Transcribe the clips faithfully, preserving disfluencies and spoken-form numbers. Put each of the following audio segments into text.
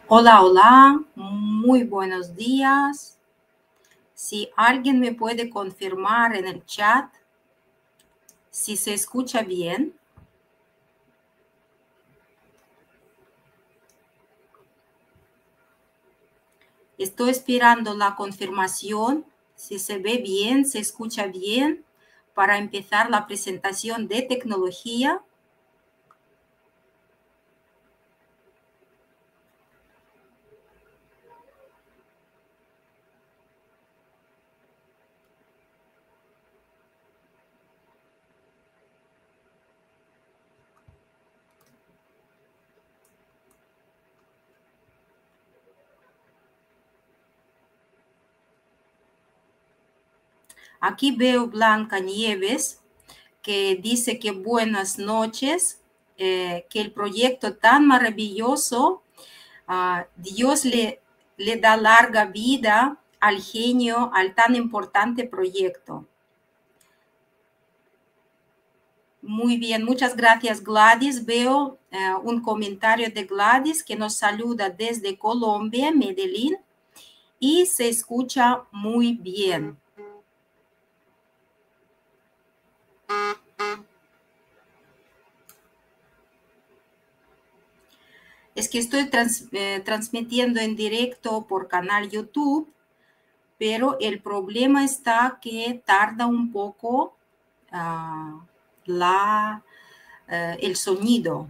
Hola, hola, muy buenos días. Si alguien me puede confirmar en el chat si se escucha bien. Estoy esperando la confirmación, si se ve bien, se escucha bien, para empezar la presentación de tecnología. Aquí veo Blanca Nieves, que dice que buenas noches, eh, que el proyecto tan maravilloso, uh, Dios le, le da larga vida al genio, al tan importante proyecto. Muy bien, muchas gracias, Gladys. Veo uh, un comentario de Gladys que nos saluda desde Colombia, Medellín, y se escucha muy bien. Es que estoy trans, eh, transmitiendo en directo por canal YouTube, pero el problema está que tarda un poco uh, la, uh, el sonido.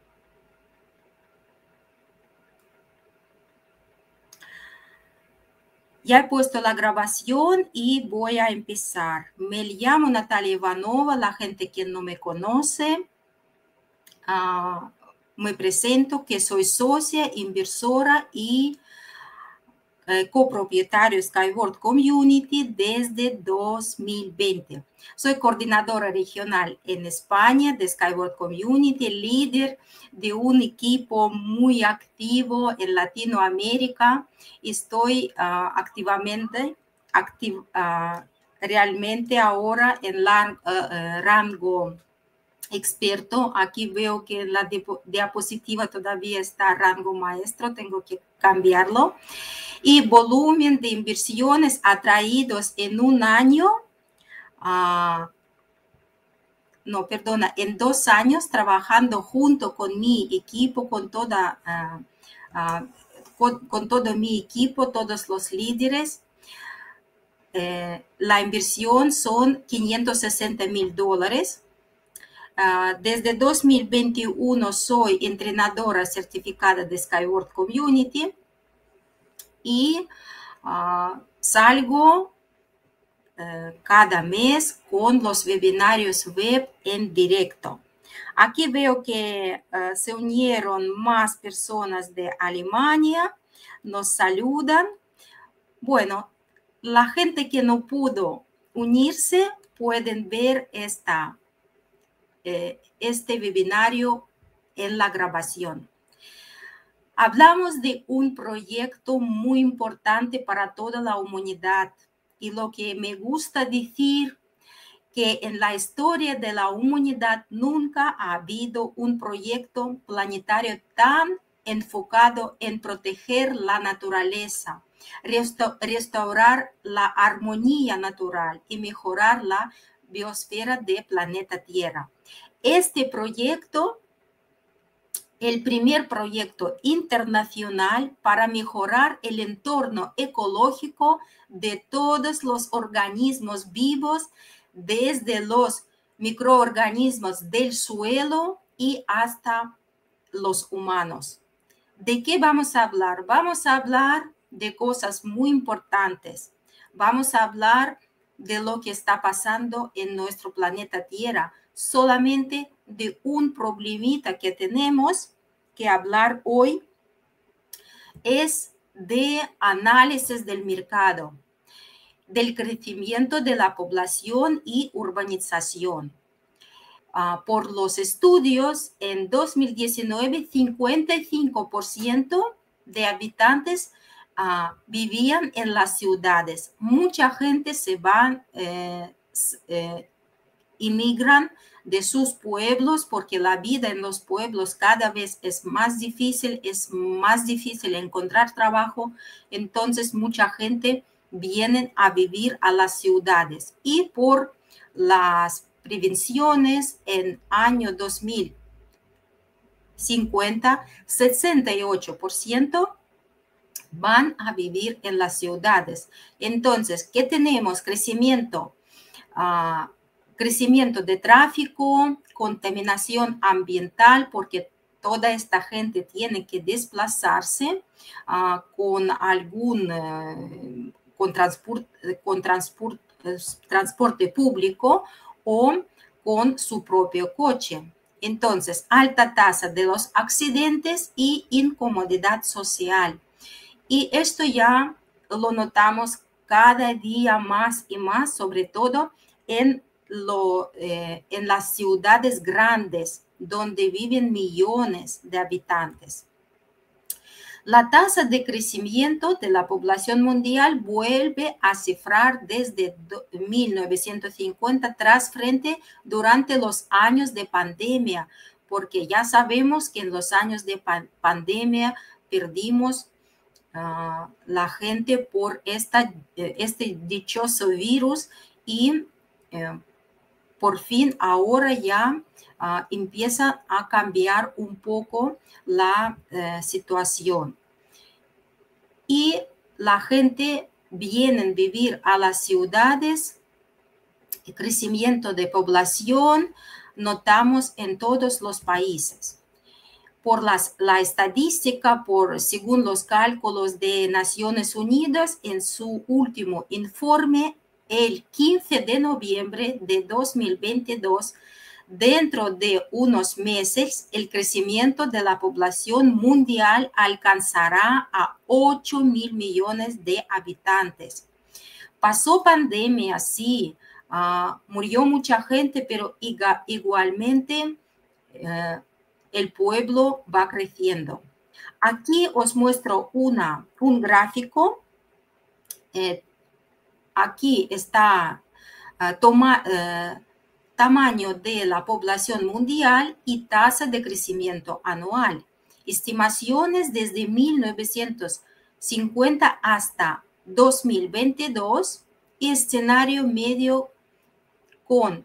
Ya he puesto la grabación y voy a empezar. Me llamo Natalia Ivanova, la gente que no me conoce. Uh, me presento que soy socia, inversora y eh, copropietario Skyward Community desde dos mil veinte. Soy coordinadora regional en España de Skyward Community, líder de un equipo muy activo en Latinoamérica. Estoy uh, activamente, activ, uh, realmente ahora en la, uh, uh, rango experto. Aquí veo que la diapositiva todavía está rango maestro, tengo que cambiarlo. Y volumen de inversiones atraídos en un año, uh, no, perdona, en dos años trabajando junto con mi equipo, con toda, uh, uh, con, con todo mi equipo, todos los líderes. Eh, la inversión son quinientos sesenta mil dólares. Uh, desde dos mil veintiuno soy entrenadora certificada de Skyward Community y uh, salgo uh, cada mes con los webinarios web en directo. Aquí veo que uh, se unieron más personas de Alemania, nos saludan. Bueno, la gente que no pudo unirse pueden ver esta este webinario en la grabación. Hablamos de un proyecto muy importante para toda la humanidad y lo que me gusta decir que en la historia de la humanidad nunca ha habido un proyecto planetario tan enfocado en proteger la naturaleza, restaurar la armonía natural y mejorar la biosfera del planeta Tierra. Este proyecto, el primer proyecto internacional para mejorar el entorno ecológico de todos los organismos vivos, desde los microorganismos del suelo y hasta los humanos. ¿De qué vamos a hablar? Vamos a hablar de cosas muy importantes. Vamos a hablar de lo que está pasando en nuestro planeta Tierra, solamente de un problemita que tenemos que hablar hoy, es de análisis del mercado, del crecimiento de la población y urbanización. Uh, por los estudios, en dos mil diecinueve, cincuenta y cinco por ciento de habitantes uh, vivían en las ciudades. Mucha gente se va, eh, eh, inmigran de sus pueblos porque la vida en los pueblos cada vez es más difícil, es más difícil encontrar trabajo, entonces mucha gente viene a vivir a las ciudades y por las prevenciones en año dos mil cincuenta, sesenta y ocho por ciento van a vivir en las ciudades. Entonces, ¿qué tenemos? Crecimiento, uh, crecimiento de tráfico, contaminación ambiental, porque toda esta gente tiene que desplazarse uh, con algún, uh, con, transport, con transport, uh, transporte público o con su propio coche. Entonces, alta tasa de los accidentes y incomodidad social. Y esto ya lo notamos cada día más y más, sobre todo en, lo, eh, en las ciudades grandes, donde viven millones de habitantes. La tasa de crecimiento de la población mundial vuelve a cifrar desde mil novecientos cincuenta tras frente durante los años de pandemia, porque ya sabemos que en los años de pan pandemia perdimos uh, la gente por esta, este dichoso virus y uh, por fin ahora ya uh, empieza a cambiar un poco la uh, situación. Y la gente viene a vivir a las ciudades, el crecimiento de población notamos en todos los países. Por las, la estadística, por, según los cálculos de Naciones Unidas, en su último informe, el quince de noviembre de dos mil veintidós, dentro de unos meses, el crecimiento de la población mundial alcanzará a ocho mil millones de habitantes. Pasó pandemia, sí, uh, murió mucha gente, pero igualmente uh, el pueblo va creciendo. Aquí os muestro una, un gráfico. Eh, aquí está uh, toma, uh, tamaño de la población mundial y tasa de crecimiento anual. Estimaciones desde mil novecientos cincuenta hasta dos mil veintidós y escenario medio con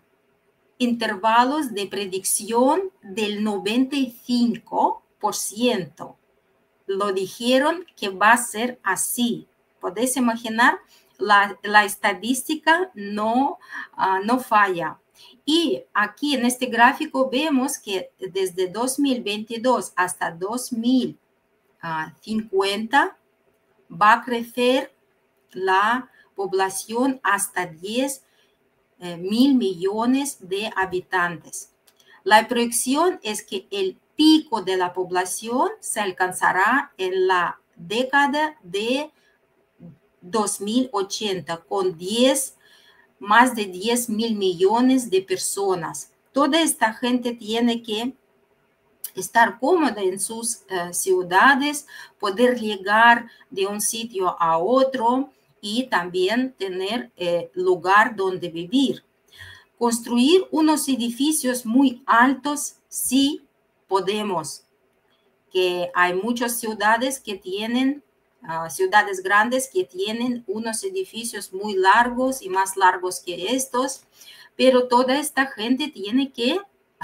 intervalos de predicción del noventa y cinco por ciento. Lo dijeron que va a ser así. ¿Podéis imaginar? La, la estadística no, uh, no falla. Y aquí en este gráfico vemos que desde dos mil veintidós hasta dos mil cincuenta va a crecer la población hasta diez mil millones de habitantes. La proyección es que el pico de la población se alcanzará en la década de dos mil ochenta con diez más de diez mil millones de personas. Toda esta gente tiene que estar cómoda en sus uh, ciudades, poder llegar de un sitio a otro y también tener eh, lugar donde vivir. Construir unos edificios muy altos, sí podemos, que hay muchas ciudades que tienen Uh, ciudades grandes que tienen unos edificios muy largos y más largos que estos, pero toda esta gente tiene que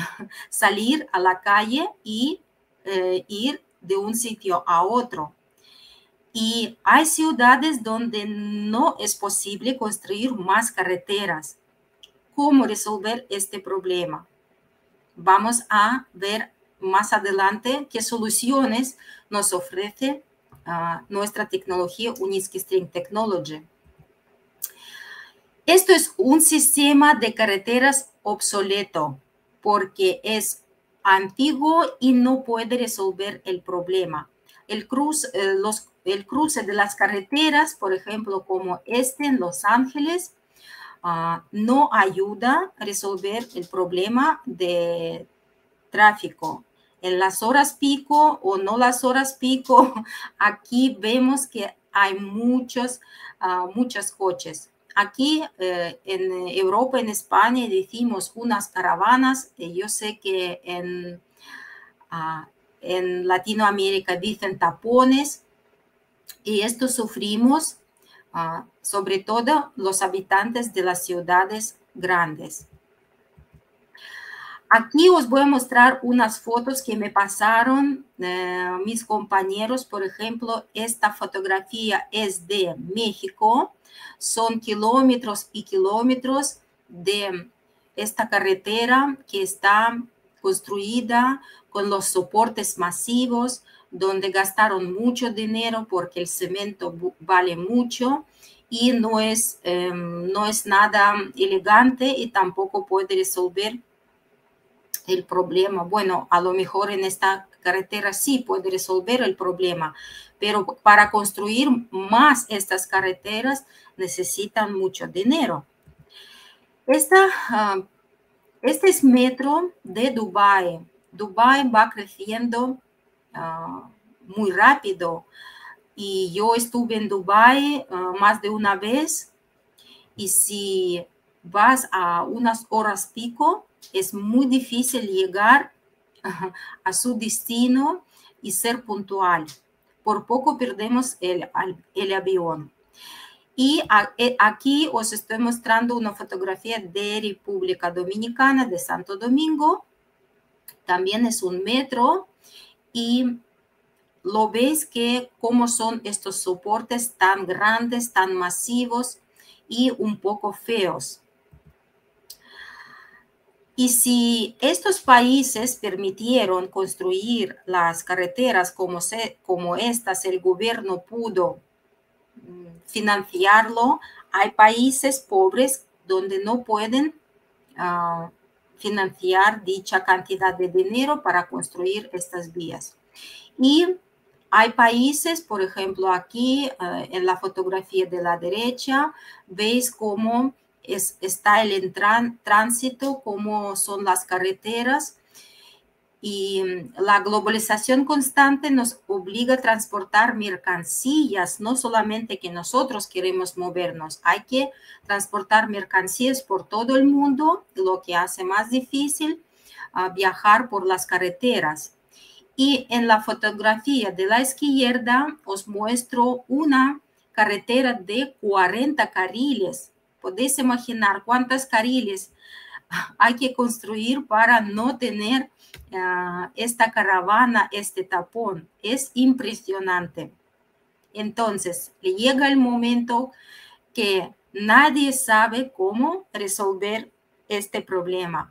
salir a la calle y eh, ir de un sitio a otro. Y hay ciudades donde no es posible construir más carreteras. ¿Cómo resolver este problema? Vamos a ver más adelante qué soluciones nos ofrece Uh, nuestra tecnología Uniski String Technology. Esto es un sistema de carreteras obsoleto porque es antiguo y no puede resolver el problema. El cruce, eh, los, el cruce de las carreteras, por ejemplo, como este en Los Ángeles, uh, no ayuda a resolver el problema de tráfico. En las horas pico o no las horas pico, aquí vemos que hay muchos, uh, muchos coches. aquí eh, en Europa, en España, decimos unas caravanas. Eh, yo sé que en, uh, en Latinoamérica dicen tapones, y esto sufrimos uh, sobre todo los habitantes de las ciudades grandes. Aquí os voy a mostrar unas fotos que me pasaron eh, mis compañeros. Por ejemplo, esta fotografía es de México. Son kilómetros y kilómetros de esta carretera que está construida con los soportes masivos, donde gastaron mucho dinero porque el cemento vale mucho y no es, eh, no es nada elegante y tampoco puede resolver el problema. Bueno, a lo mejor en esta carretera sí puede resolver el problema, pero para construir más estas carreteras necesitan mucho dinero. Esta, uh, este es metro de Dubái. Dubái va creciendo uh, muy rápido y yo estuve en Dubái uh, más de una vez, y si vas a unas horas pico, es muy difícil llegar a su destino y ser puntual. Por poco perdemos el, el avión. Y aquí os estoy mostrando una fotografía de República Dominicana, de Santo Domingo. También es un metro y lo veis que cómo son estos soportes tan grandes, tan masivos y un poco feos. Y si estos países permitieron construir las carreteras como, se, como estas, el gobierno pudo financiarlo, hay países pobres donde no pueden uh, financiar dicha cantidad de dinero para construir estas vías. Y hay países, por ejemplo, aquí uh, en la fotografía de la derecha, veis cómo es, está el entran, tránsito, cómo son las carreteras. Y la globalización constante nos obliga a transportar mercancías, no solamente que nosotros queremos movernos, hay que transportar mercancías por todo el mundo, lo que hace más difícil uh, viajar por las carreteras. Y en la fotografía de la izquierda os muestro una carretera de cuarenta carriles. Podéis imaginar cuántos carriles hay que construir para no tener uh, esta caravana, este tapón. Es impresionante. Entonces, llega el momento que nadie sabe cómo resolver este problema.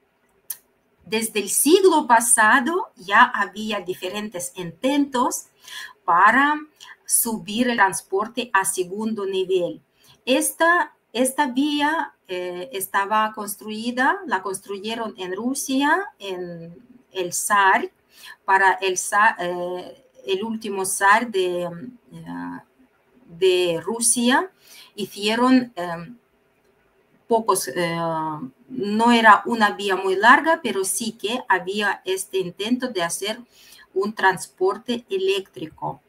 Desde el siglo pasado ya había diferentes intentos para subir el transporte a segundo nivel. Esta, esta vía eh, estaba construida, la construyeron en Rusia, en el zar, para el, zar, eh, el último zar de, uh, de Rusia. Hicieron eh, pocos, eh, no era una vía muy larga, pero sí que había este intento de hacer un transporte eléctrico.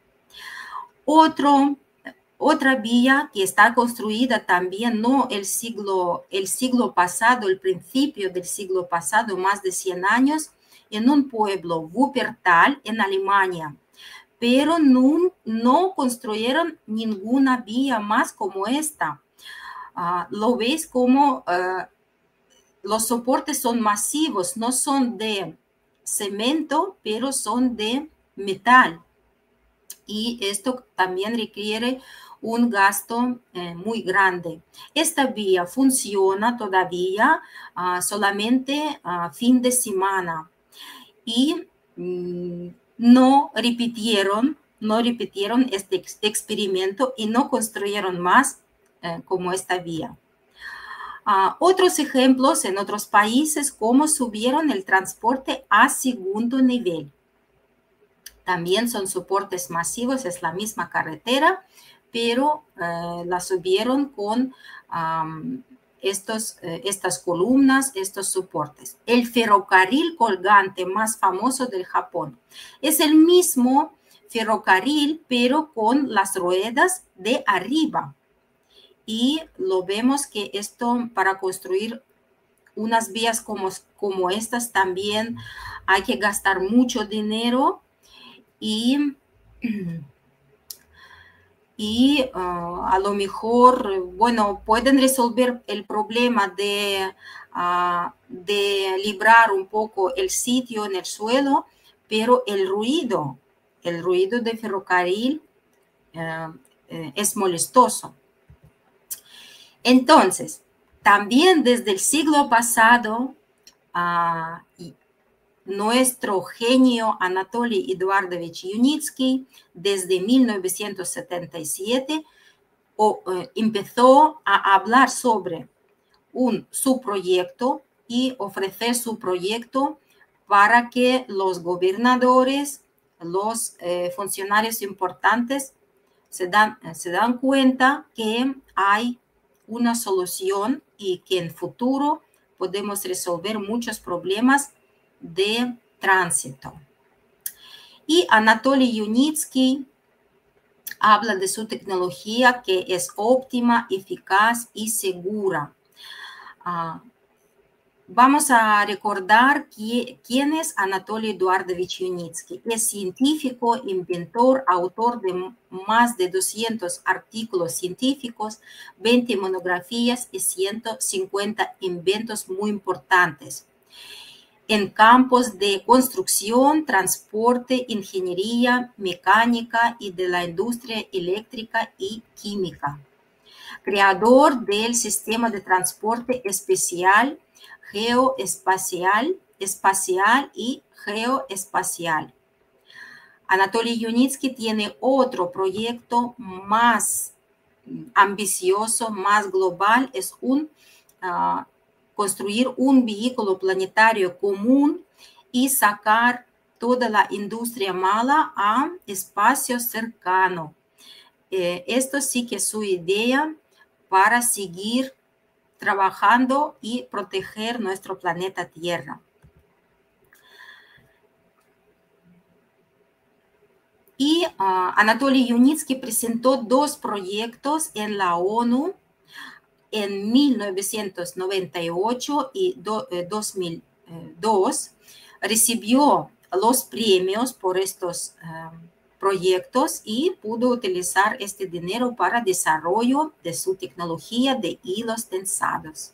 Otro, otra vía que está construida también, no el siglo, el siglo pasado, el principio del siglo pasado, más de cien años, en un pueblo, Wuppertal, en Alemania. Pero no, no construyeron ninguna vía más como esta. Uh, lo veis como uh, los soportes son masivos, no son de cemento, pero son de metal. Y esto también requiere un gasto eh, muy grande. Esta vía funciona todavía uh, solamente a uh, fin de semana. Y mm, no repitieron, no repitieron este ex experimento y no construyeron más eh, como esta vía. Uh, otros ejemplos en otros países, cómo subieron el transporte a segundo nivel. También son soportes masivos, es la misma carretera, pero uh, la subieron con um, estos, uh, estas columnas, estos soportes. El ferrocarril colgante más famoso del Japón. Es el mismo ferrocarril, pero con las ruedas de arriba. y lo vemos que esto para construir unas vías como, como estas también hay que gastar mucho dinero y, y uh, a lo mejor, bueno, pueden resolver el problema de, uh, de librar un poco el sitio en el suelo, pero el ruido, el ruido de ferrocarril uh, uh, es molestoso. Entonces, también desde el siglo pasado, uh, nuestro genio Anatoly Eduardovich Yunitsky, desde mil novecientos setenta y siete, o, eh, empezó a hablar sobre un, su proyecto y ofrecer su proyecto para que los gobernadores, los eh, funcionarios importantes se dan, se dan cuenta que hay una solución y que en futuro podemos resolver muchos problemas de tránsito. Y Anatoly Yunitsky habla de su tecnología que es óptima, eficaz y segura. Uh, vamos a recordar que, quién es Anatoly Eduardovich Yunitsky. Es científico, inventor, autor de más de doscientos artículos científicos, veinte monografías y ciento cincuenta inventos muy importantes en campos de construcción, transporte, ingeniería, mecánica y de la industria eléctrica y química. Creador del sistema de transporte especial, geoespacial, espacial y geoespacial. Anatoly Yunitsky tiene otro proyecto más ambicioso, más global, es un uh, construir un vehículo planetario común y sacar toda la industria mala a espacio cercano. Eh, esto sí que es su idea para seguir trabajando y proteger nuestro planeta Tierra. Y uh, Anatoly Yunitsky presentó dos proyectos en la ONU en mil novecientos noventa y ocho y do, eh, dos mil dos. Recibió los premios por estos uh, proyectos y pudo utilizar este dinero para desarrollo de su tecnología de hilos tensados.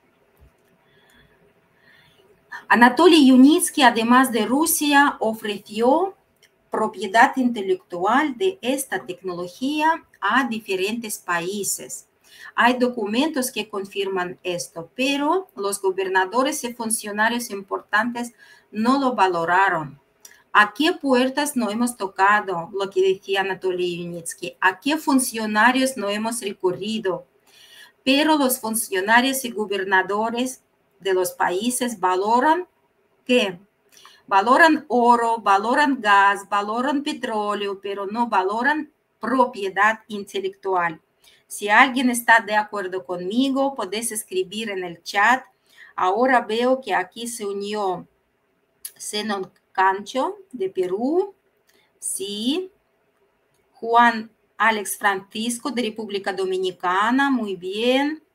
Anatoly Yunitsky, además de Rusia, ofreció propiedad intelectual de esta tecnología a diferentes países. Hay documentos que confirman esto, pero los gobernadores y funcionarios importantes no lo valoraron. ¿A qué puertas no hemos tocado? Lo que decía Anatoly Yunitsky. ¿A qué funcionarios no hemos recurrido? Pero los funcionarios y gobernadores de los países valoran ¿qué? Valoran oro, valoran gas, valoran petróleo, pero no valoran propiedad intelectual. Si alguien está de acuerdo conmigo, podés escribir en el chat. Ahora veo que aquí se unió Zenon Cancho de Perú. Sí. Juan Alex Francisco de República Dominicana. Muy bien.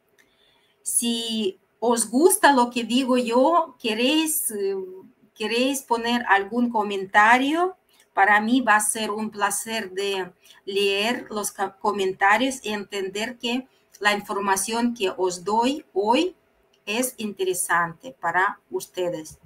Si os gusta lo que digo yo, queréis... ¿Queréis poner algún comentario? Para mí va a ser un placer de leer los comentarios y entender que la información que os doy hoy es interesante para ustedes.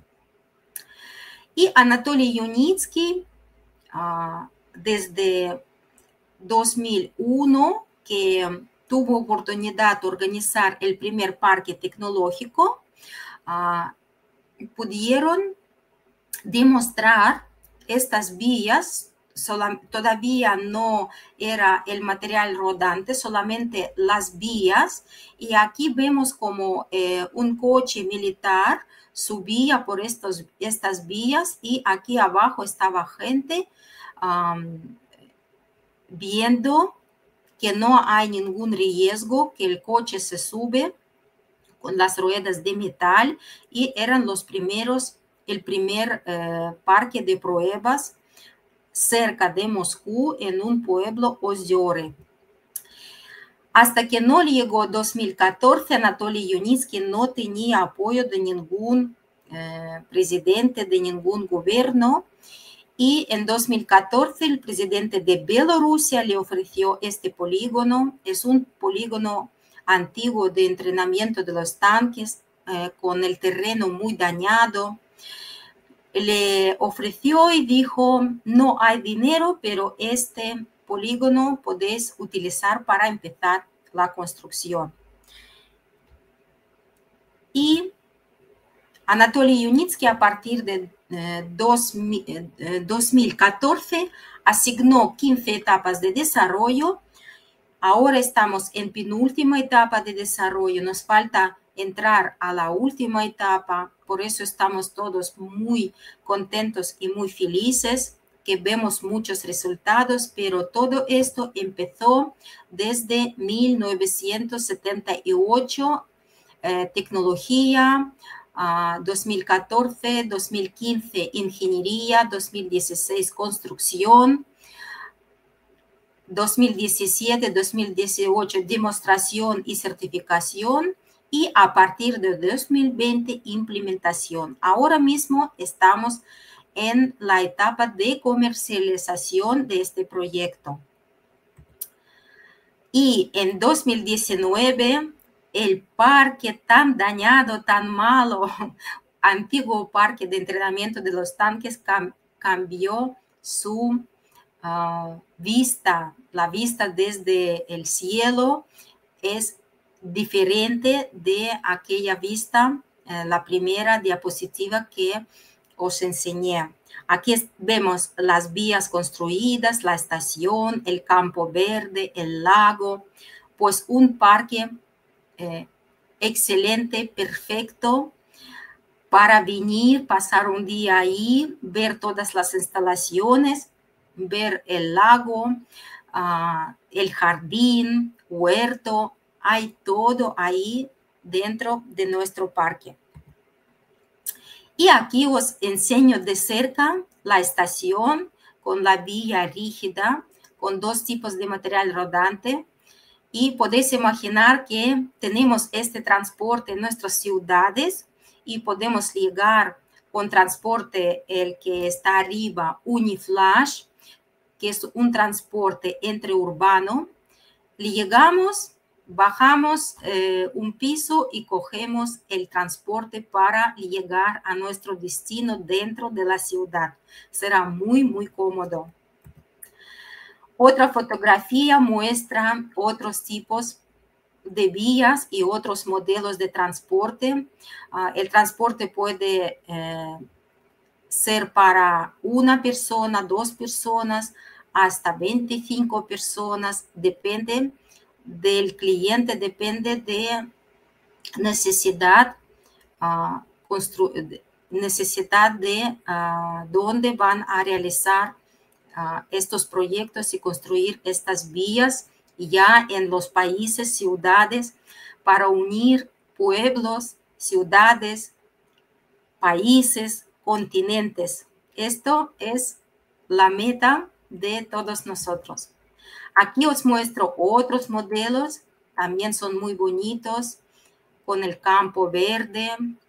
Y Anatoly Yunitsky, uh, desde dos mil uno, que tuvo oportunidad de organizar el primer parque tecnológico, uh, pudieron demostrar estas vías. Todavía no era el material rodante, solamente las vías. Y aquí vemos como eh, un coche militar subía por estos, estas vías y aquí abajo estaba gente um, viendo que no hay ningún riesgo, que el coche se sube con las ruedas de metal y eran los primeros el primer eh, parque de pruebas cerca de Moscú en un pueblo Ozyory. Hasta que no llegó dos mil catorce, Anatoly Yunitsky no tenía apoyo de ningún eh, presidente, de ningún gobierno. Y en dos mil catorce el presidente de Bielorrusia le ofreció este polígono. Es un polígono antiguo de entrenamiento de los tanques, eh, con el terreno muy dañado. Le ofreció y dijo, no hay dinero, pero este polígono podéis utilizar para empezar la construcción. Y Anatoly Yunitsky a partir de eh, dos mil, eh, dos mil catorce asignó quince etapas de desarrollo. Ahora estamos en penúltima etapa de desarrollo, nos falta entrar a la última etapa, por eso estamos todos muy contentos y muy felices, que vemos muchos resultados, pero todo esto empezó desde mil novecientos setenta y ocho, eh, tecnología, uh, dos mil catorce, dos mil quince ingeniería, dos mil dieciséis construcción, dos mil diecisiete, dos mil dieciocho demostración y certificación, y a partir de dos mil veinte implementación. Ahora mismo estamos en la etapa de comercialización de este proyecto. Y en dos mil diecinueve el parque tan dañado, tan malo, antiguo parque de entrenamiento de los tanques cam cambió su uh, vista. La vista desde el cielo es diferente de aquella vista, eh, la primera diapositiva que os enseñé. Aquí vemos las vías construidas, la estación, el campo verde, el lago, pues un parque eh, excelente, perfecto, para venir, pasar un día ahí, ver todas las instalaciones, ver el lago, uh, el jardín, huerto, hay todo ahí dentro de nuestro parque. Y aquí os enseño de cerca la estación con la vía rígida, con dos tipos de material rodante. Y podéis imaginar que tenemos este transporte en nuestras ciudades y podemos llegar con transporte, el que está arriba, Uniflash, que es un transporte interurbano. Le llegamos, bajamos eh, un piso y cogemos el transporte para llegar a nuestro destino dentro de la ciudad. Será muy, muy cómodo. Otra fotografía muestra otros tipos de vías y otros modelos de transporte. Uh, el transporte puede eh, ser para una persona, dos personas, hasta veinticinco personas, depende del cliente, depende de necesidad, uh, necesidad de uh, dónde van a realizar uh, estos proyectos y construir estas vías ya en los países, ciudades, para unir pueblos, ciudades, países, continentes. Esto es la meta de todos nosotros. Aquí os muestro otros modelos, también son muy bonitos, con el campo verde.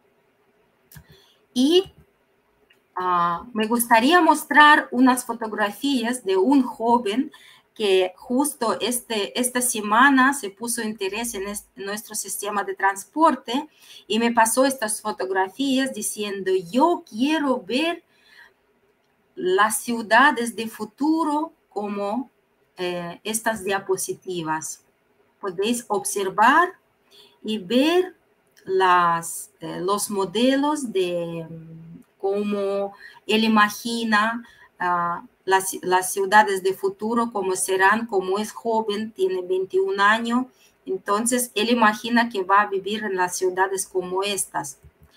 Y uh, me gustaría mostrar unas fotografías de un joven que justo este, esta semana se puso interés en, este, en nuestro sistema de transporte y me pasó estas fotografías diciendo, yo quiero ver las ciudades de futuro como eh, estas diapositivas. Podéis observar y ver las, eh, los modelos de cómo él imagina uh, las, las ciudades de futuro, cómo serán, como es joven, tiene veintiún años, entonces él imagina que va a vivir en las ciudades como estas.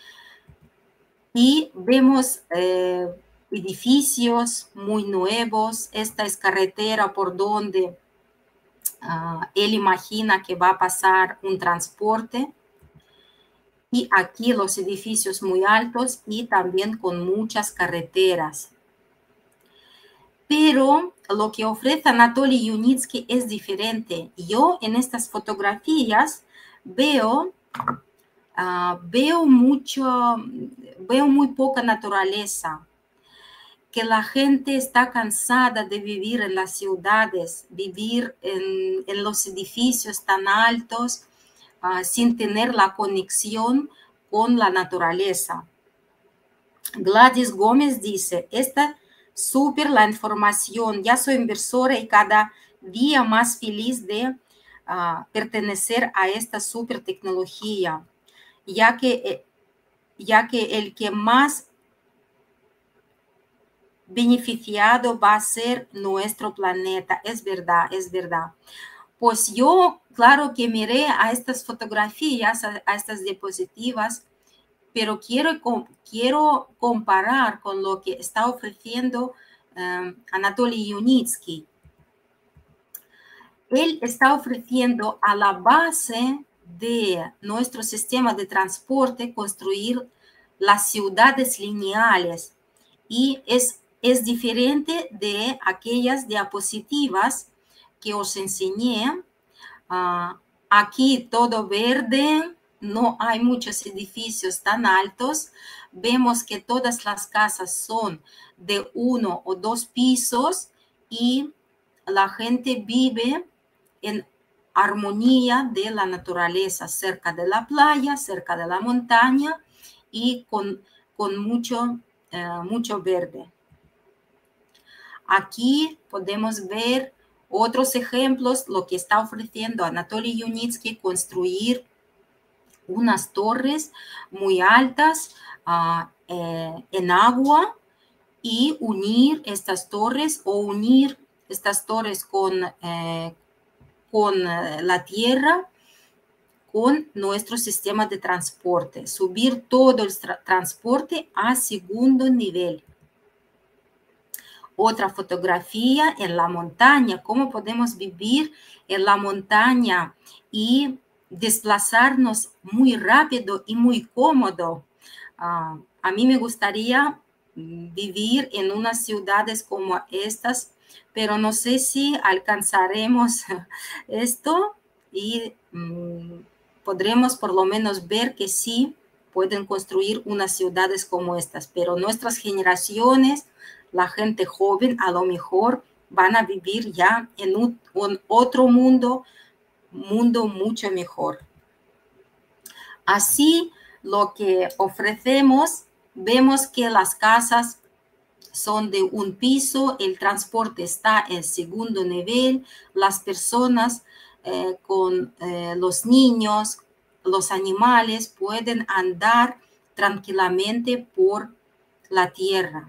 Y vemos eh, edificios muy nuevos, esta es carretera por donde uh, él imagina que va a pasar un transporte. Y aquí los edificios muy altos y también con muchas carreteras. Pero lo que ofrece Anatoly Yunitsky es diferente. Yo en estas fotografías veo, uh, veo, mucho, veo muy poca naturaleza, que la gente está cansada de vivir en las ciudades, vivir en, en los edificios tan altos, uh, sin tener la conexión con la naturaleza. Gladys Gómez dice, esta súper la información, ya soy inversora y cada día más feliz de uh, pertenecer a esta súper tecnología, ya que, ya que el que más beneficiado va a ser nuestro planeta. Es verdad, es verdad. Pues yo, claro que miré a estas fotografías, a, a estas diapositivas, pero quiero, quiero comparar con lo que está ofreciendo um, Anatoly Yunitsky. Él está ofreciendo a la base de nuestro sistema de transporte construir las ciudades lineales, y es, es diferente de aquellas diapositivas que os enseñé. Uh, aquí todo verde, no hay muchos edificios tan altos. Vemos que todas las casas son de uno o dos pisos y la gente vive en armonía de la naturaleza, cerca de la playa, cerca de la montaña y con, con mucho, uh, mucho verde. Aquí podemos ver otros ejemplos, lo que está ofreciendo Anatoly Yunitsky, construir unas torres muy altas uh, eh, en agua y unir estas torres o unir estas torres con, eh, con la tierra, con nuestro sistema de transporte, subir todo el tra transporte a segundo nivel. Otra fotografía en la montaña, cómo podemos vivir en la montaña y desplazarnos muy rápido y muy cómodo. Uh, a mí me gustaría vivir en unas ciudades como estas, pero no sé si alcanzaremos esto y um, podremos por lo menos ver que sí pueden construir unas ciudades como estas, pero nuestras generaciones, la gente joven, a lo mejor van a vivir ya en un, un otro mundo, mundo mucho mejor. Así, lo que ofrecemos, vemos que las casas son de un piso, el transporte está en segundo nivel, las personas eh, con eh, los niños, los animales pueden andar tranquilamente por la tierra.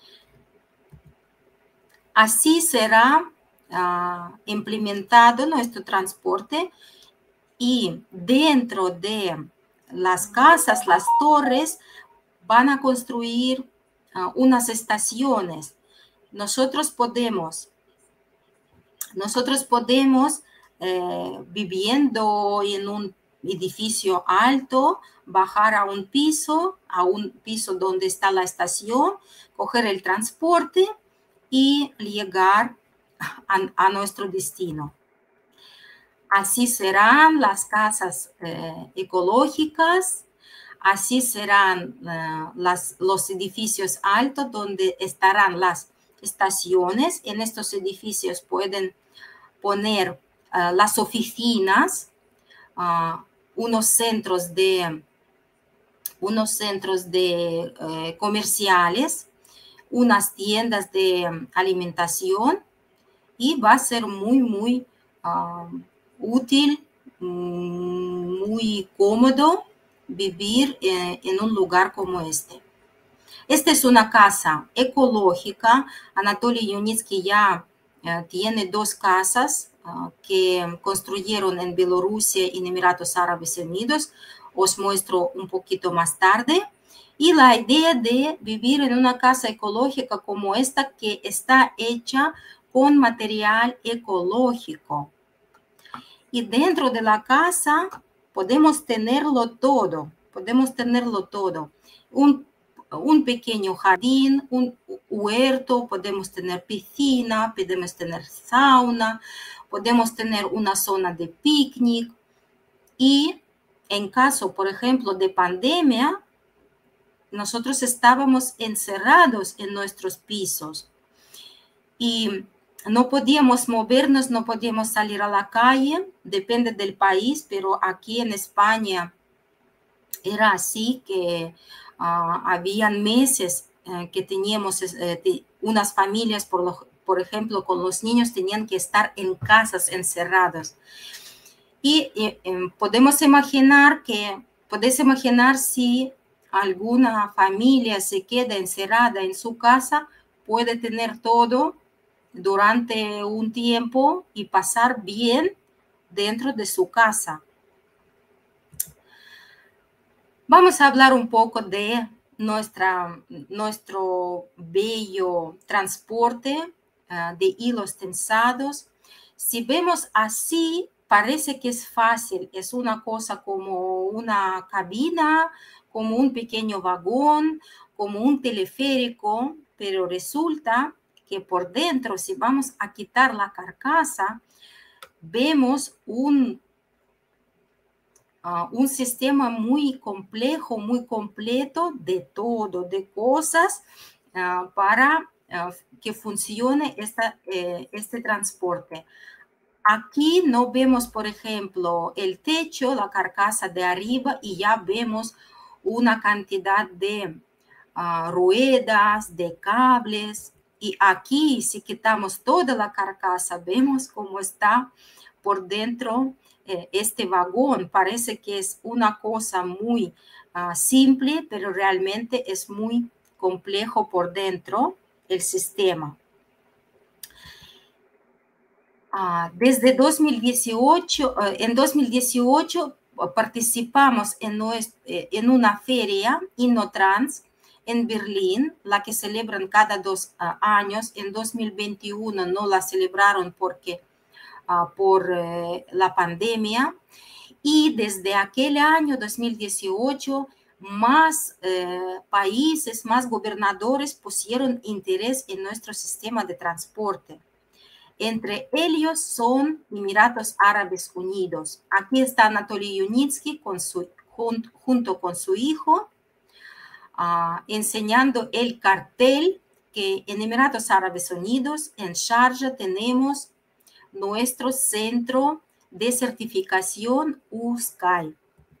Así será uh, implementado nuestro transporte y dentro de las casas, las torres, van a construir uh, unas estaciones. Nosotros podemos, nosotros podemos eh, viviendo en un edificio alto, bajar a un piso, a un piso donde está la estación, coger el transporte y llegar a, a nuestro destino. Así serán las casas eh, ecológicas, así serán eh, las, los edificios altos donde estarán las estaciones. En estos edificios pueden poner uh, las oficinas, uh, unos centros de, unos centros de eh, comerciales, unas tiendas de alimentación, y va a ser muy, muy uh, útil, muy cómodo vivir eh, en un lugar como este. Esta es una casa ecológica. Anatoly Yunitsky ya eh, tiene dos casas uh, que construyeron en Bielorrusia y en Emiratos Árabes Unidos. Os muestro un poquito más tarde. Y la idea de vivir en una casa ecológica como esta, que está hecha con material ecológico. Y dentro de la casa podemos tenerlo todo, podemos tenerlo todo. Un, un pequeño jardín, un huerto, podemos tener piscina, podemos tener sauna, podemos tener una zona de picnic. Y en caso, por ejemplo, de pandemia, nosotros estábamos encerrados en nuestros pisos y no podíamos movernos, no podíamos salir a la calle, depende del país, pero aquí en España era así que uh, habían meses uh, que teníamos uh, unas familias, por, lo, por ejemplo, con los niños tenían que estar en casas encerrados. Y eh, eh, podemos imaginar que, podéis imaginar si alguna familia se queda encerrada en su casa, puede tener todo durante un tiempo y pasar bien dentro de su casa. Vamos a hablar un poco de nuestra, nuestro bello transporte uh, de hilos tensados. Si vemos así, parece que es fácil, es una cosa como una cabina, como un pequeño vagón, como un teleférico, pero resulta que por dentro, si vamos a quitar la carcasa, vemos un, uh, un sistema muy complejo, muy completo de todo, de cosas uh, para uh, que funcione esta, eh, este transporte. Aquí no vemos, por ejemplo, el techo, la carcasa de arriba, y ya vemos una cantidad de uh, ruedas, de cables. Y aquí, si quitamos toda la carcasa, vemos cómo está por dentro eh, este vagón. Parece que es una cosa muy uh, simple, pero realmente es muy complejo por dentro el sistema. Uh, desde dos mil dieciocho, uh, en dos mil dieciocho participamos en, nuestro, eh, en una feria InnoTrans en Berlín, la que celebran cada dos uh, años. En dos mil veintiuno no la celebraron porque, uh, por uh, la pandemia. Y desde aquel año, dos mil dieciocho, más eh, países, más gobernadores pusieron interés en nuestro sistema de transporte. Entre ellos son Emiratos Árabes Unidos. Aquí está Anatoly Yunitsky con su, junto, junto con su hijo, uh, enseñando el cartel que en Emiratos Árabes Unidos, en Sharjah, tenemos nuestro centro de certificación U S C A I.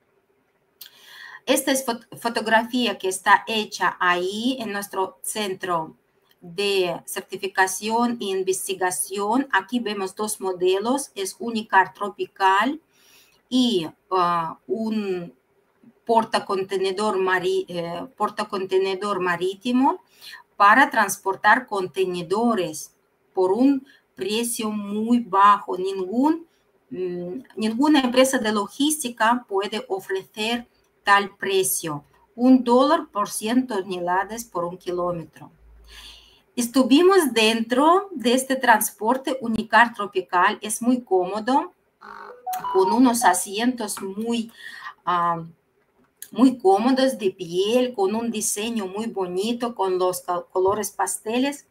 Esta es fot fotografía que está hecha ahí en nuestro centro de certificación e investigación. Aquí vemos dos modelos, es Unicar Tropical y uh, un portacontenedor, marí, eh, portacontenedor marítimo para transportar contenedores por un precio muy bajo. Ningún, mmm, ninguna empresa de logística puede ofrecer tal precio, un dólar por cien toneladas por un kilómetro. Estuvimos dentro de este transporte Unicar Tropical, es muy cómodo, con unos asientos muy, uh, muy cómodos de piel, con un diseño muy bonito, con los colores pasteles.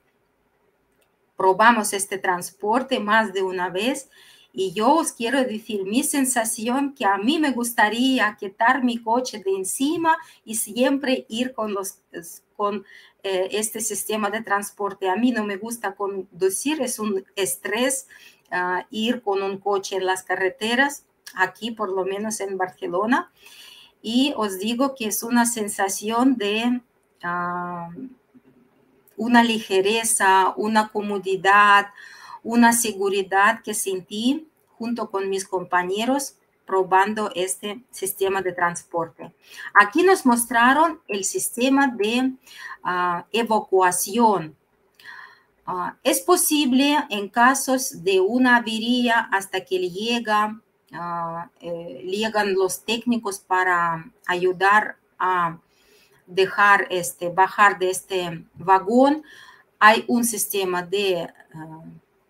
Probamos este transporte más de una vez y yo os quiero decir mi sensación, que a mí me gustaría quitar mi coche de encima y siempre ir con, los, con eh, este sistema de transporte. A mí no me gusta conducir, es un estrés uh, ir con un coche en las carreteras, aquí por lo menos en Barcelona. Y os digo que es una sensación de uh, una ligereza, una comodidad, una seguridad que sentí junto con mis compañeros probando este sistema de transporte. Aquí nos mostraron el sistema de uh, evacuación. Uh, es posible en casos de una avería hasta que llega, uh, eh, llegan los técnicos para ayudar a dejar este, bajar de este vagón. Hay un sistema de uh,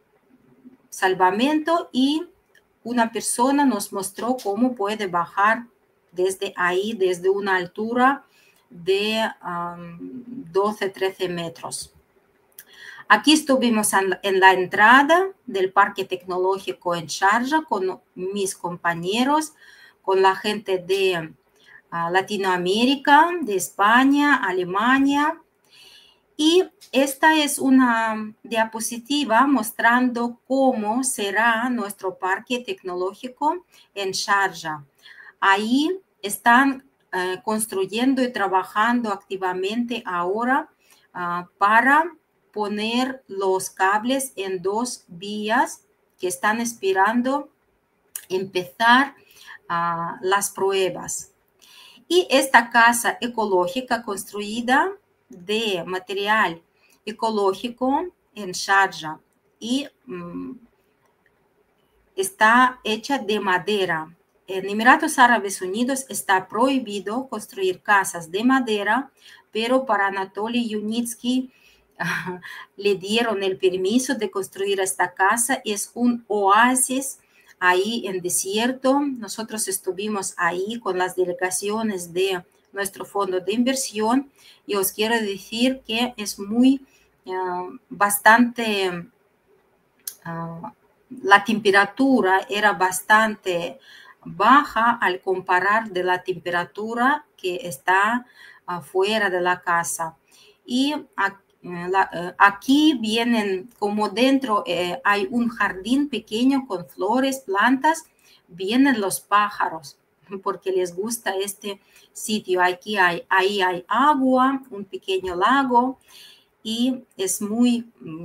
salvamento y una persona nos mostró cómo puede bajar desde ahí, desde una altura de um, doce, trece metros. Aquí estuvimos en, en la entrada del Parque Tecnológico en Sharjah con mis compañeros, con la gente de uh, Latinoamérica, de España, Alemania. Y esta es una diapositiva mostrando cómo será nuestro parque tecnológico en Sharjah. Ahí están uh, construyendo y trabajando activamente ahora uh, para poner los cables en dos vías que están esperando empezar uh, las pruebas. Y esta casa ecológica construida de material ecológico en Sharjah y um, está hecha de madera. En Emiratos Árabes Unidos está prohibido construir casas de madera, pero para Anatoly Yunitsky uh, le dieron el permiso de construir esta casa. Es un oasis ahí en desierto. Nosotros estuvimos ahí con las delegaciones de nuestro fondo de inversión y os quiero decir que es muy, uh, bastante, uh, la temperatura era bastante baja al comparar de la temperatura que está afuera de la casa. Y aquí vienen, como dentro eh, hay un jardín pequeño con flores, plantas, vienen los pájaros porque les gusta este sitio. Aquí hay, ahí hay agua, un pequeño lago y es muy,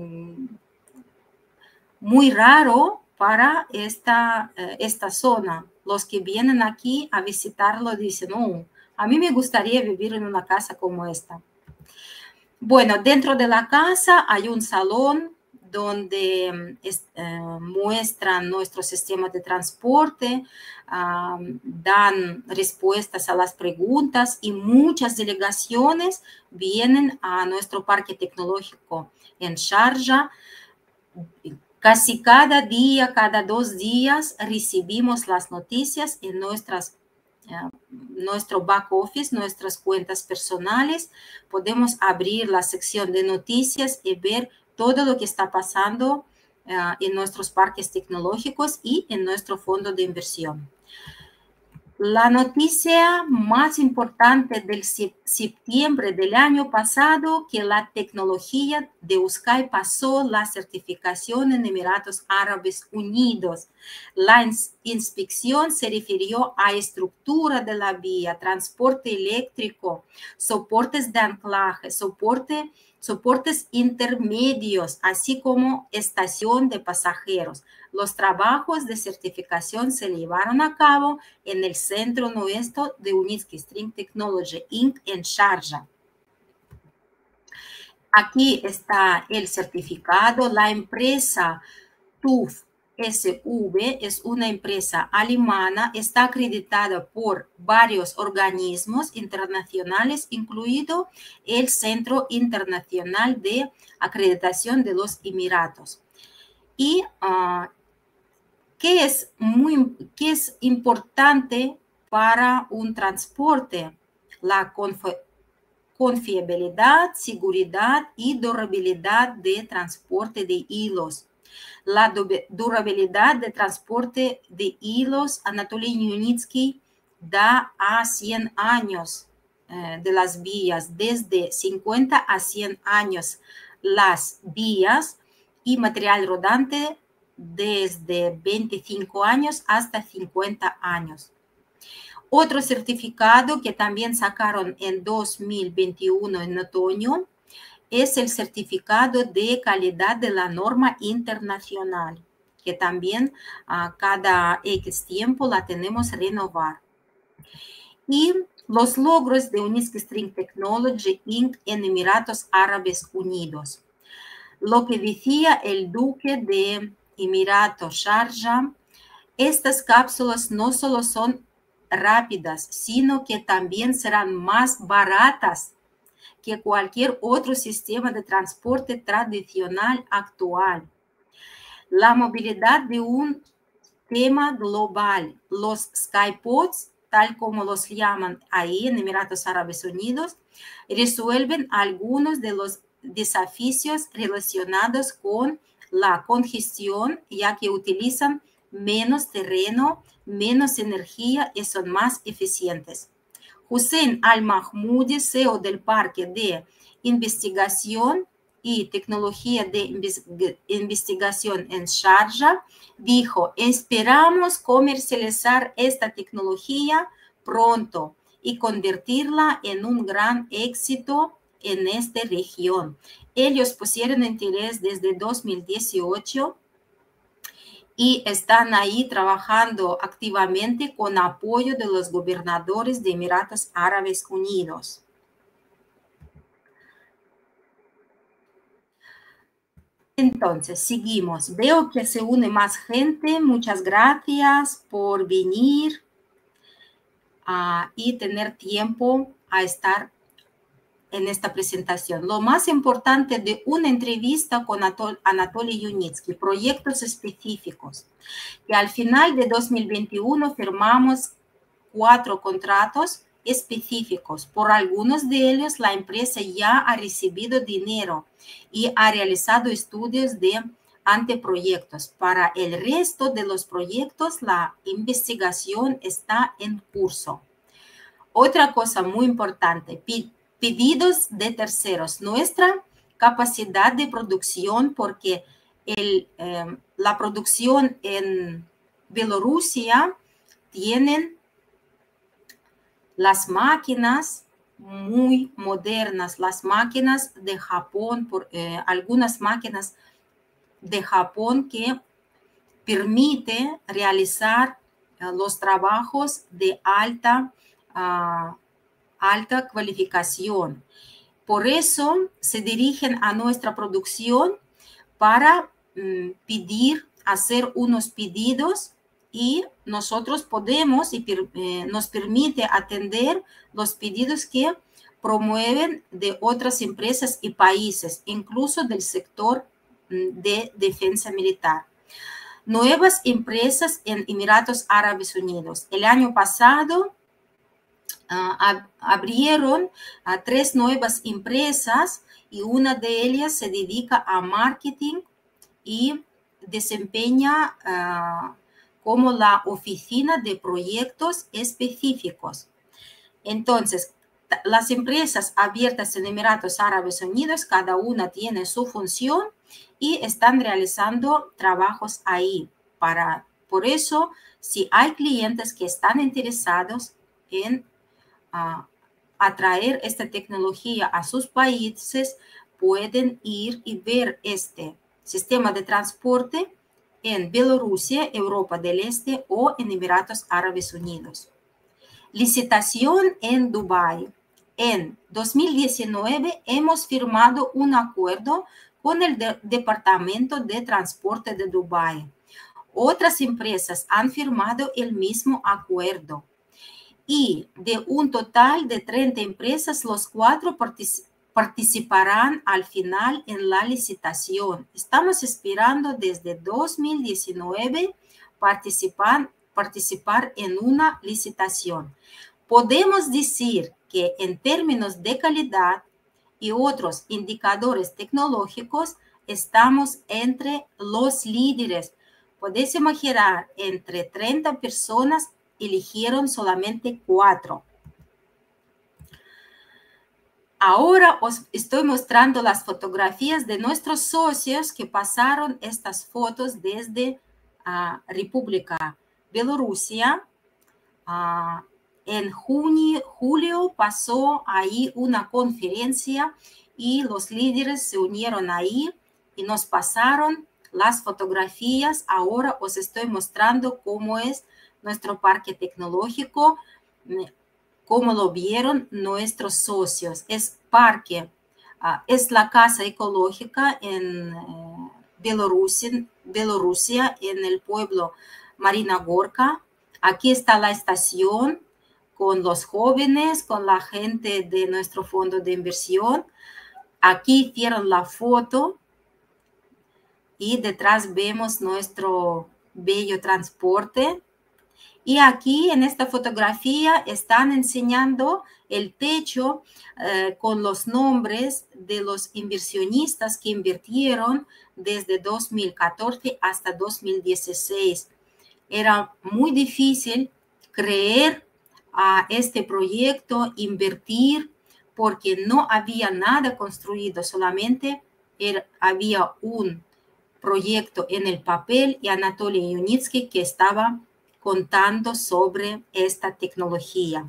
muy raro para esta, esta zona. Los que vienen aquí a visitarlo dicen, oh, a mí me gustaría vivir en una casa como esta. Bueno, dentro de la casa hay un salón donde eh, muestran nuestro sistema de transporte, um, dan respuestas a las preguntas y muchas delegaciones vienen a nuestro parque tecnológico en Sharjah. Casi cada día, cada dos días recibimos las noticias en nuestras Uh, nuestro back office, nuestras cuentas personales. Podemos abrir la sección de noticias y ver todo lo que está pasando uh, en nuestros parques tecnológicos y en nuestro fondo de inversión. La noticia más importante del septiembre del año pasado, que la tecnología de USCAI pasó la certificación en Emiratos Árabes Unidos. La inspección se refirió a estructura de la vía, transporte eléctrico, soportes de anclaje, soporte, soportes intermedios, así como estación de pasajeros. Los trabajos de certificación se llevaron a cabo en el Centro Nuestro de Unitsky String Technology incorporated en Sharjah. Aquí está el certificado. La empresa T U F S V es una empresa alemana, está acreditada por varios organismos internacionales, incluido el Centro Internacional de Acreditación de los Emiratos. Y uh, ¿qué es, muy, ¿qué es importante para un transporte? La confiabilidad, seguridad y durabilidad de transporte de hilos. La durabilidad de transporte de hilos, Anatoly Yunitsky da a cien años eh, de las vías, desde cincuenta a cien años las vías, y material rodante desde veinticinco años hasta cincuenta años. Otro certificado que también sacaron en dos mil veintiuno en otoño es el certificado de calidad de la norma internacional, que también a uh, cada X tiempo la tenemos que renovar. Y los logros de Unitsky String Technology incorporated en Emiratos Árabes Unidos. Lo que decía el duque de Emiratos Sharjah, estas cápsulas no solo son rápidas, sino que también serán más baratas que cualquier otro sistema de transporte tradicional actual. La movilidad de un tema global. Los Skypods tal como los llaman ahí en Emiratos Árabes Unidos, resuelven algunos de los desafíos relacionados con la congestión, ya que utilizan menos terreno, menos energía y son más eficientes. Hussein Al-Mahmoudi, C E O del Parque de Investigación y Tecnología de Investigación en Sharjah, dijo: esperamos comercializar esta tecnología pronto y convertirla en un gran éxito en esta región. Ellos pusieron interés desde dos mil dieciocho y están ahí trabajando activamente con apoyo de los gobernadores de Emiratos Árabes Unidos. Entonces, seguimos. Veo que se une más gente. Muchas gracias por venir uh, y tener tiempo a estar en esta presentación. Lo más importante de una entrevista con Anatoly Yunitsky, proyectos específicos, que al final de dos mil veintiuno firmamos cuatro contratos específicos. Por algunos de ellos, la empresa ya ha recibido dinero y ha realizado estudios de anteproyectos. Para el resto de los proyectos, la investigación está en curso. Otra cosa muy importante, pedidos de terceros. Nuestra capacidad de producción, porque el, eh, la producción en Bielorrusia tienen las máquinas muy modernas, las máquinas de Japón, por, eh, algunas máquinas de Japón que permite realizar uh, los trabajos de alta, uh, alta cualificación. Por eso se dirigen a nuestra producción para um, pedir, hacer unos pedidos, y nosotros podemos y eh, nos permite atender los pedidos que promueven de otras empresas y países, incluso del sector de defensa militar. Nuevas empresas en Emiratos Árabes Unidos. El año pasado uh, ab abrieron uh, tres nuevas empresas y una de ellas se dedica a marketing y desempeña uh, como la oficina de proyectos específicos. Entonces, las empresas abiertas en Emiratos Árabes Unidos, cada una tiene su función y están realizando trabajos ahí. Para, por eso, si hay clientes que están interesados en uh, atraer esta tecnología a sus países, pueden ir y ver este sistema de transporte en Bielorrusia, Europa del Este o en Emiratos Árabes Unidos. Licitación en Dubái. En dos mil diecinueve hemos firmado un acuerdo con el de Departamento de Transporte de Dubái. Otras empresas han firmado el mismo acuerdo. Y de un total de treinta empresas, los cuatro participan participarán al final en la licitación. Estamos esperando desde dos mil diecinueve participar, participar en una licitación. Podemos decir que en términos de calidad y otros indicadores tecnológicos, estamos entre los líderes. Podéis imaginar, entre treinta personas eligieron solamente cuatro. Ahora os estoy mostrando las fotografías de nuestros socios que pasaron estas fotos desde uh, República Bielorrusia. Uh, en junio, julio pasó ahí una conferencia y los líderes se unieron ahí y nos pasaron las fotografías. Ahora os estoy mostrando cómo es nuestro parque tecnológico, cómo lo vieron nuestros socios. Es parque, uh, es la casa ecológica en uh, Bielorrusia, Bielorrusia, en el pueblo Marina Gorka. Aquí está la estación con los jóvenes, con la gente de nuestro fondo de inversión. Aquí hicieron la foto y detrás vemos nuestro bello transporte. Y aquí en esta fotografía están enseñando el techo eh, con los nombres de los inversionistas que invirtieron desde dos mil catorce hasta dos mil dieciséis. Era muy difícil creer a este proyecto, invertir, porque no había nada construido, solamente era, había un proyecto en el papel y Anatoly Yunitsky que estaba contando sobre esta tecnología.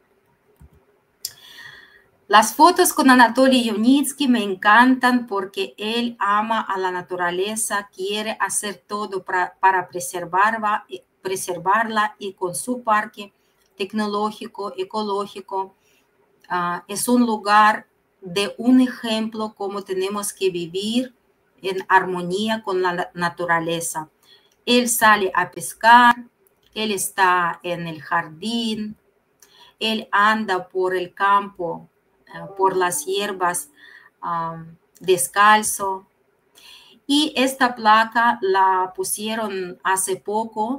Las fotos con Anatoly Yunitsky me encantan porque él ama a la naturaleza, quiere hacer todo para, para preservarla, preservarla y con su parque tecnológico, ecológico, uh, es un lugar de un ejemplo cómo tenemos que vivir en armonía con la naturaleza. Él sale a pescar, él está en el jardín, él anda por el campo, uh, por las hierbas um, descalzo. Y esta placa la pusieron hace poco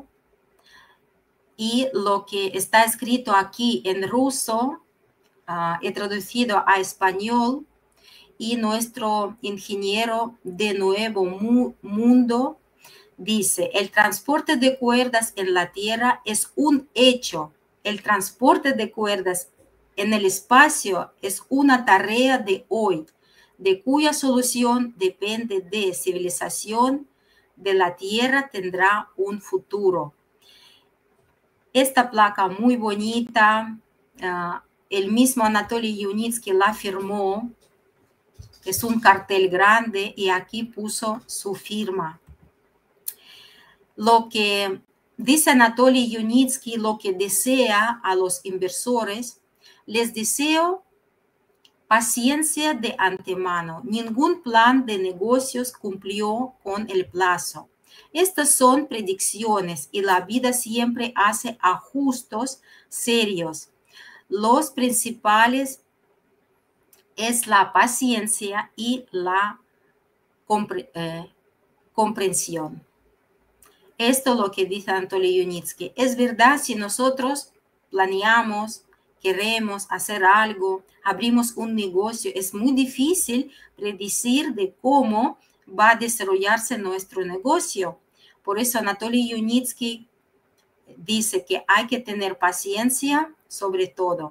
y lo que está escrito aquí en ruso, uh, he traducido a español y nuestro ingeniero de Nuevo Mu- Mundo dice, el transporte de cuerdas en la Tierra es un hecho. El transporte de cuerdas en el espacio es una tarea de hoy, de cuya solución depende de civilización de la Tierra tendrá un futuro. Esta placa muy bonita, uh, el mismo Anatoly Yunitsky la firmó, es un cartel grande y aquí puso su firma. Lo que dice Anatoly Yunitsky, lo que desea a los inversores, les deseo paciencia de antemano. Ningún plan de negocios cumplió con el plazo. Estas son predicciones y la vida siempre hace ajustes serios. Los principales es la paciencia y la compre eh, comprensión. Esto es lo que dice Anatoly Yunitsky. Es verdad, si nosotros planeamos, queremos hacer algo, abrimos un negocio, es muy difícil predecir de cómo va a desarrollarse nuestro negocio. Por eso Anatoly Yunitsky dice que hay que tener paciencia sobre todo.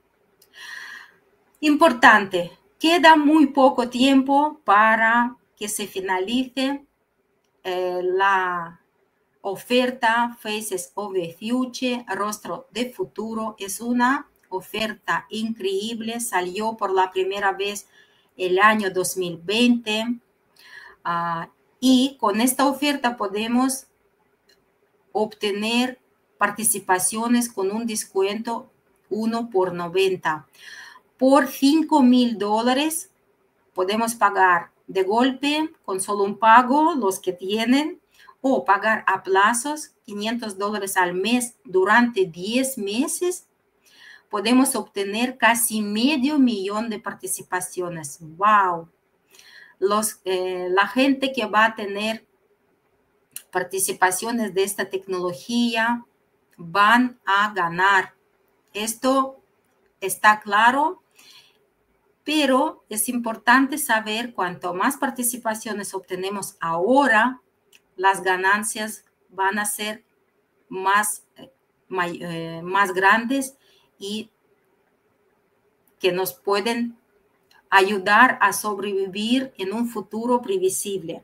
Importante, queda muy poco tiempo para que se finalice eh, la oferta Faces of the Future, Rostro de Futuro. Es una oferta increíble, salió por la primera vez el año dos mil veinte uh, y con esta oferta podemos obtener participaciones con un descuento uno por noventa. Por cinco mil dólares podemos pagar de golpe con solo un pago los que tienen o pagar a plazos quinientos dólares al mes durante diez meses. Podemos obtener casi medio millón de participaciones. ¡Wow! Los, eh, la gente que va a tener participaciones de esta tecnología van a ganar. Esto está claro. Pero es importante saber cuanto más participaciones obtenemos ahora, las ganancias van a ser más, eh, más grandes y que nos pueden ayudar a sobrevivir en un futuro previsible.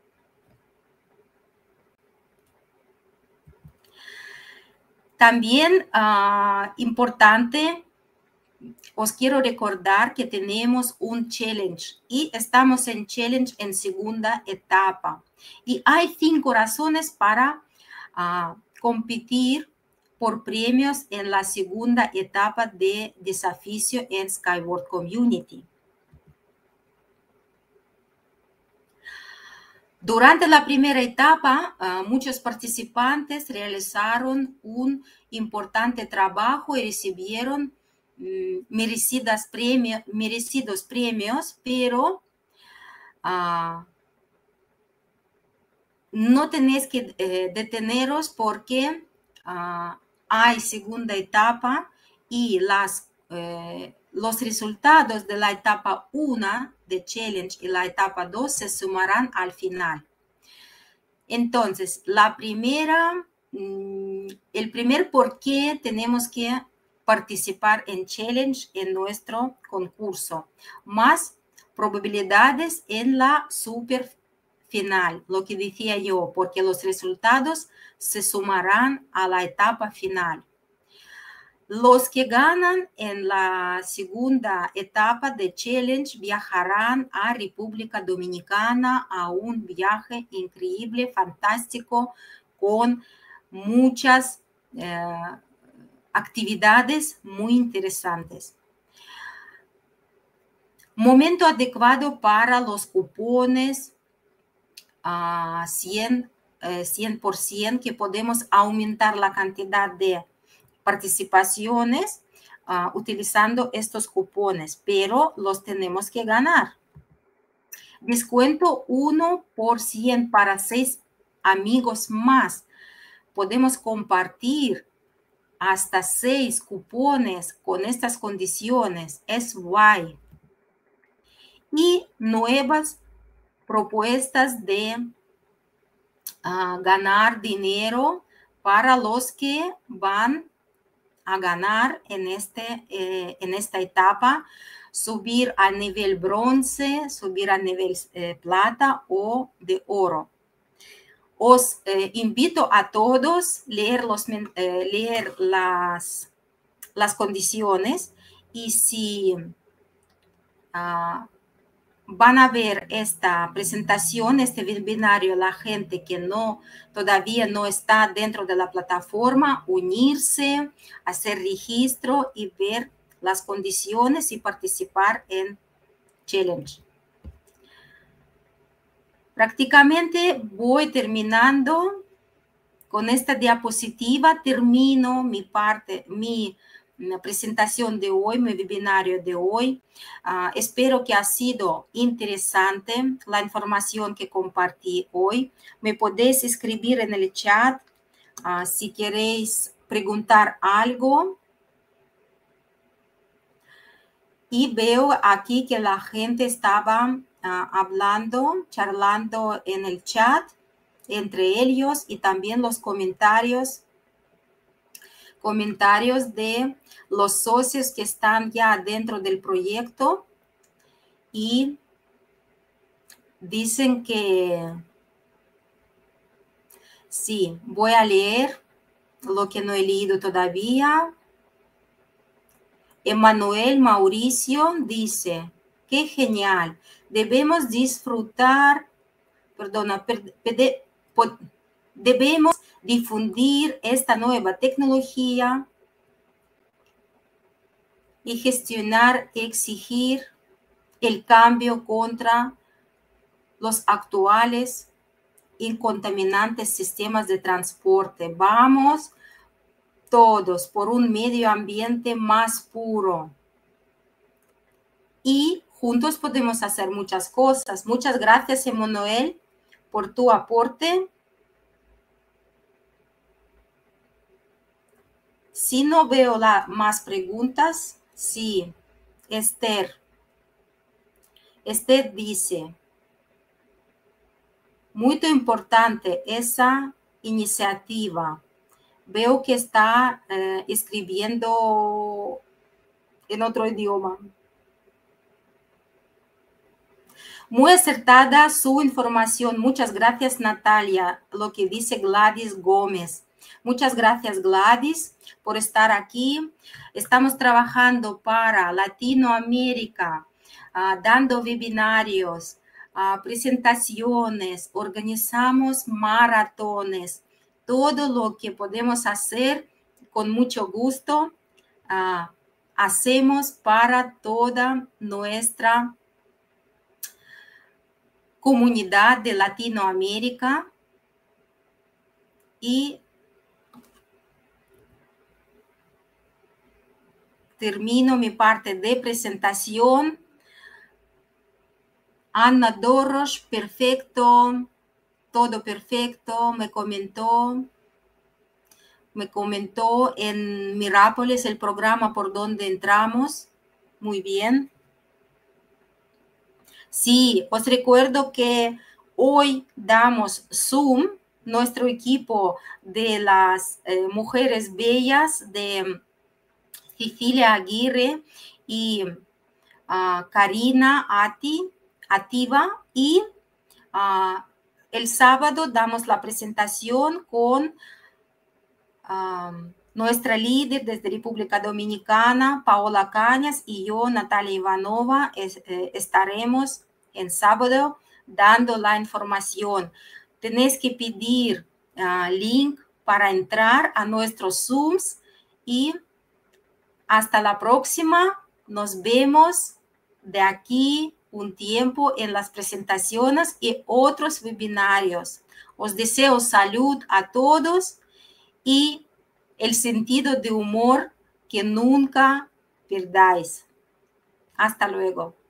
También uh, importante, os quiero recordar que tenemos un challenge y estamos en challenge en segunda etapa. Y hay cinco razones para uh, competir por premios en la segunda etapa de desafío en Skyward Community. Durante la primera etapa, uh, muchos participantes realizaron un importante trabajo y recibieron Merecidas premio, merecidos premios, pero uh, no tenéis que eh, deteneros porque uh, hay segunda etapa y las, eh, los resultados de la etapa uno de Challenge y la etapa dos se sumarán al final. Entonces, la primera, el primer por qué tenemos que participar en Challenge en nuestro concurso, más probabilidades en la super final, lo que decía yo, porque los resultados se sumarán a la etapa final. Los que ganan en la segunda etapa de Challenge viajarán a República Dominicana a un viaje increíble, fantástico, con muchas eh, actividades muy interesantes. Momento adecuado para los cupones a uh, cien, eh, cien por ciento, que podemos aumentar la cantidad de participaciones uh, utilizando estos cupones, pero los tenemos que ganar. Descuento uno por ciento para seis amigos más. Podemos compartir hasta seis cupones con estas condiciones. Es guay. Y nuevas propuestas de uh, ganar dinero para los que van a ganar en, este, eh, en esta etapa, subir a nivel bronce, subir a nivel eh, plata o de oro. Os eh, invito a todos a leer, los, eh, leer las, las condiciones y si uh, van a ver esta presentación, este webinario, la gente que no, todavía no está dentro de la plataforma, unirse, hacer registro y ver las condiciones y participar en Challenge. Prácticamente voy terminando con esta diapositiva, termino mi parte, mi la presentación de hoy, mi webinario de hoy. Uh, espero que ha sido interesante la información que compartí hoy. Me podéis escribir en el chat uh, si queréis preguntar algo. Y veo aquí que la gente estaba uh, hablando, charlando en el chat entre ellos y también los comentarios comentarios de los socios que están ya dentro del proyecto y dicen que sí, voy a leer lo que no he leído todavía. Emanuel Mauricio dice, qué genial, debemos disfrutar, perdona, per, pede, pod, debemos difundir esta nueva tecnología y gestionar, exigir el cambio contra los actuales y contaminantes sistemas de transporte. Vamos todos por un medio ambiente más puro. Y juntos podemos hacer muchas cosas. Muchas gracias, Emanuel, por tu aporte. Si no veo la, más preguntas, sí, Esther. Esther dice, muy importante esa iniciativa. Veo que está eh, escribiendo en otro idioma. Muy acertada su información. Muchas gracias, Natalia. Lo que dice Gladys Gómez. Muchas gracias, Gladys, por estar aquí. Estamos trabajando para Latinoamérica, uh, dando webinarios, uh, presentaciones, organizamos maratones. Todo lo que podemos hacer con mucho gusto, uh, hacemos para toda nuestra comunidad de Latinoamérica y termino mi parte de presentación. Ana Dorros, perfecto, todo perfecto, me comentó. me comentó en Mirápolis el programa por donde entramos. Muy bien. Sí, os recuerdo que hoy damos Zoom, nuestro equipo de las eh, mujeres bellas de Cecilia Aguirre y uh, Karina Ati, Ativa, y uh, el sábado damos la presentación con um, nuestra líder desde República Dominicana, Paola Cañas, y yo, Natalia Ivanova, es, eh, estaremos en sábado dando la información. Tenéis que pedir uh, link para entrar a nuestros Zooms y hasta la próxima. Nos vemos de aquí un tiempo en las presentaciones y otros webinarios. Os deseo salud a todos y el sentido de humor que nunca perdáis. Hasta luego.